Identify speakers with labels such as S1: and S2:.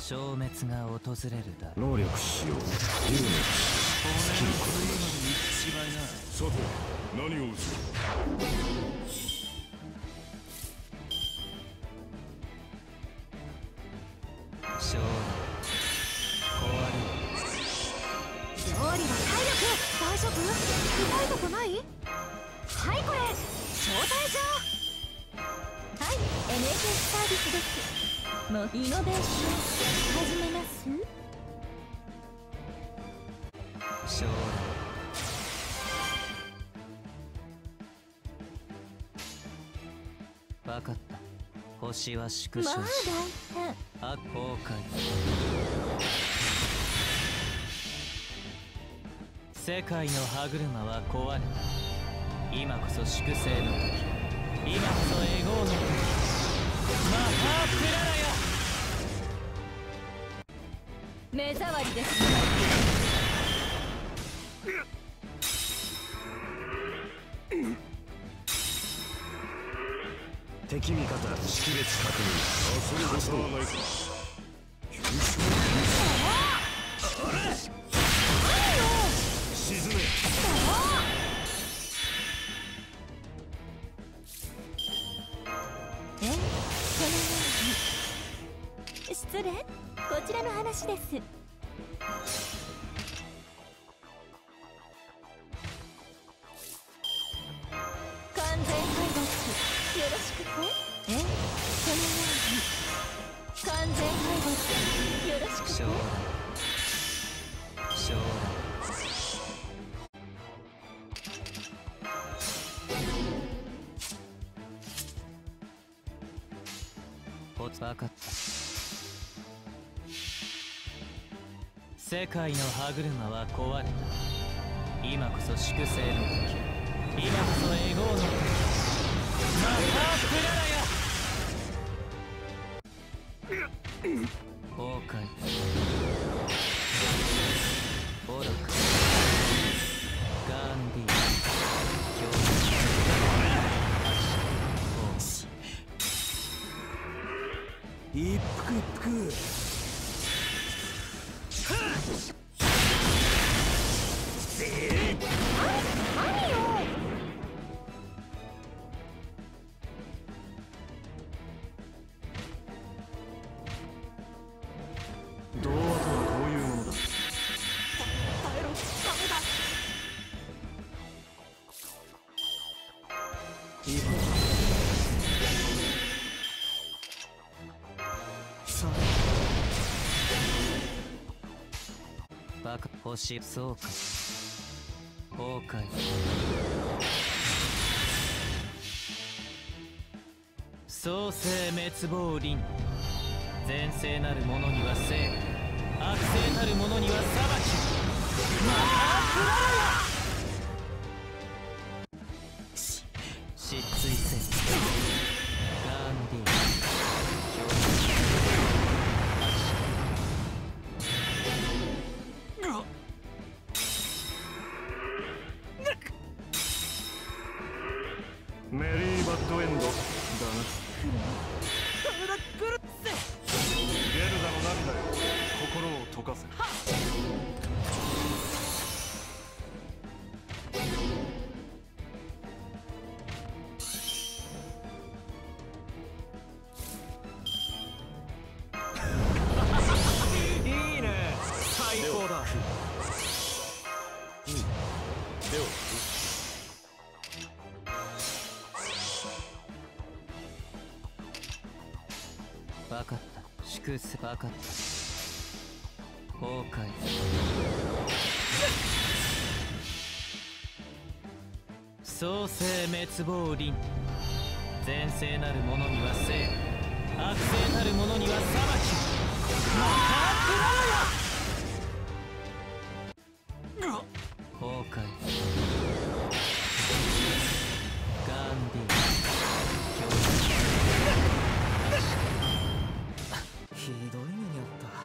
S1: 消滅が訪れるだろう。
S2: 能力使用、竜の騎士、スキルこ
S3: さて何を打つ。
S1: 勝利壊れる。
S4: 料理は体力。大丈夫？痛いとこない？はいこれ招待状。はい NHS サービスです。もうイノベーション始めます。
S1: 勝利分かった。星は縮小し、
S4: まあ大胆。
S1: 崩壊。世界の歯車は壊れた。今こそ粛清の時、今こそエゴーの時。マハープララヤ。
S4: 目障りですね。
S2: 敵味方識別確認。
S3: 焦ることはないか。急所沈め。
S4: そのように失礼。こちらの話です。完全敗北よろしくて。そのように完全敗北よろしくて。
S1: 将来将来分かった。世界の歯車は壊れた。今こそ粛清の時、今こそエゴーの時。マハープララヤ。崩壊。オロクガンディ強
S2: 一服一服。
S4: 何よ。
S2: 童話とはこういうものだ。
S4: 耐えろ。ダメだ。
S2: いいか。
S1: バカ星そうか。崩壊。創世滅亡輪。善性なる者には生、悪性なる者には裁き。マハープララヤ。失墜せ。ガンディ
S2: メリーバッドエンドだな。
S3: ゲルダの涙よ、心を溶かせ。
S2: いいね、最高だ。
S3: では
S1: 分かった。粛清。分かった。崩壊。創世滅亡輪。善性なる者には生、悪性なる者には裁き。マハープララヤ。